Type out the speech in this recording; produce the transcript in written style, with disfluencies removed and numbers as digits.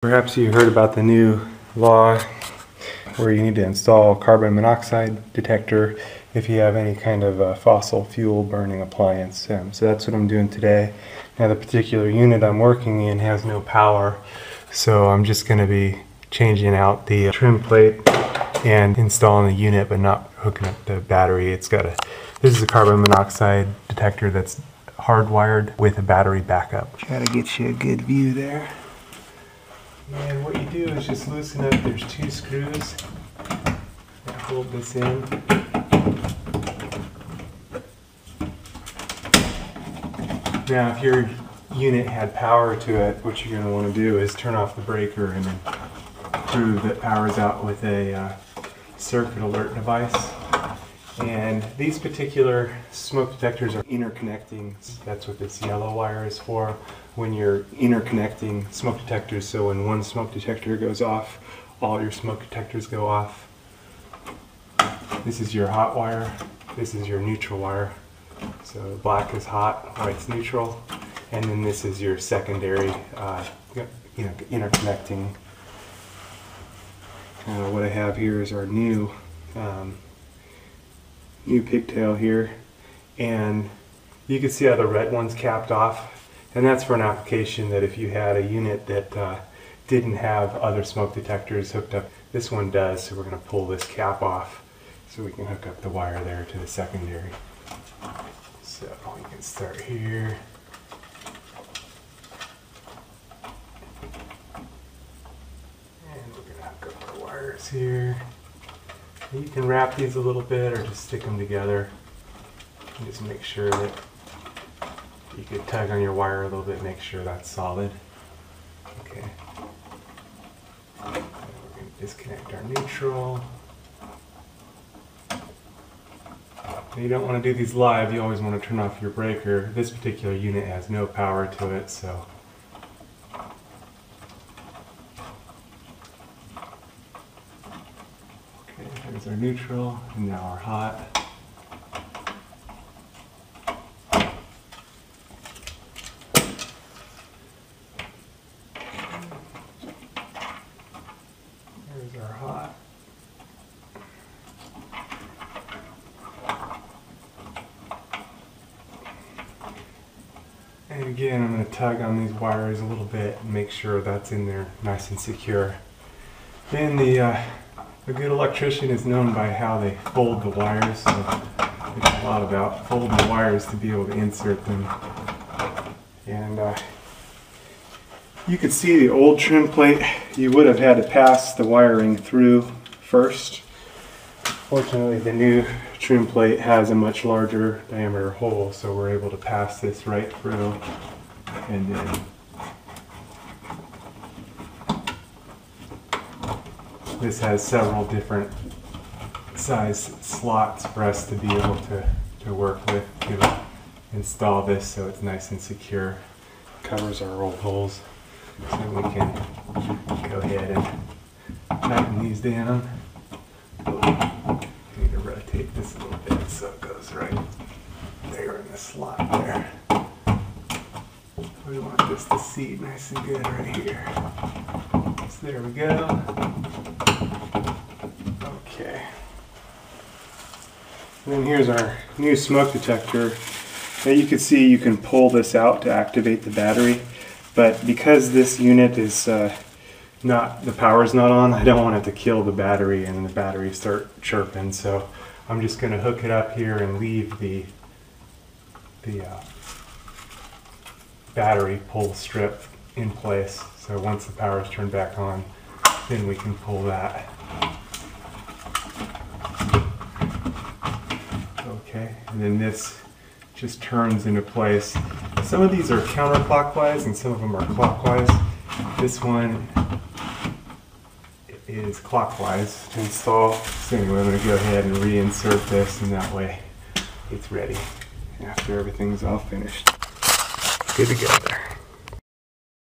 Perhaps you heard about the new law where you need to install carbon monoxide detector if you have any kind of fossil fuel burning appliance. So that's what I'm doing today. Now the particular unit I'm working in has no power, so I'm just going to be changing out the trim plate and installing the unit but not hooking up the battery. This is a carbon monoxide detector that's hardwired with a battery backup. Try to get you a good view there. And what you do is just loosen up, there's 2 screws that hold this in. Now if your unit had power to it, what you're going to want to do is turn off the breaker and then prove that power's out with a circuit alert device. And these particular smoke detectors are interconnecting. That's what this yellow wire is for, when you're interconnecting smoke detectors. So when one smoke detector goes off, all your smoke detectors go off. This is your hot wire. This is your neutral wire. So black is hot, white's neutral. And then this is your secondary interconnecting. What I have here is our new pigtail here, and you can see how the red one's capped off, and that's for an application that if you had a unit that didn't have other smoke detectors hooked up. This one does, so we're going to pull this cap off so we can hook up the wire there to the secondary. So we can start here. And we're going to hook up our wires here. You can wrap these a little bit or just stick them together and just make sure that you can tug on your wire a little bit, make sure that's solid. Okay. And we're going to disconnect our neutral. And you don't want to do these live, you always want to turn off your breaker. This particular unit has no power to it, so there's our neutral, and now our hot. There's our hot. And again, I'm going to tug on these wires a little bit and make sure that's in there nice and secure. Then a good electrician is known by how they fold the wires, so it's a lot about folding the wires to be able to insert them. And you could see the old trim plate, you would have had to pass the wiring through first. Fortunately, the new trim plate has a much larger diameter hole, so we're able to pass this right through, and then this has several different size slots for us to be able to work with to install this so it's nice and secure. Covers our old holes, so we can go ahead and tighten these down. Need to rotate this a little bit so it goes right there in the slot there. We want this to seat nice and good right here. So there we go. Okay. And then here's our new smoke detector. Now you can see you can pull this out to activate the battery, but because this unit is the power's not on, I don't want it to kill the battery and the battery start chirping, so I'm just going to hook it up here and leave the battery pull strip in place. So once the power is turned back on, then we can pull that. Okay, and then this just turns into place. Some of these are counterclockwise and some of them are clockwise. This one is clockwise to install. So anyway, I'm going to go ahead and reinsert this, and that way it's ready after everything's all finished. Good to go there.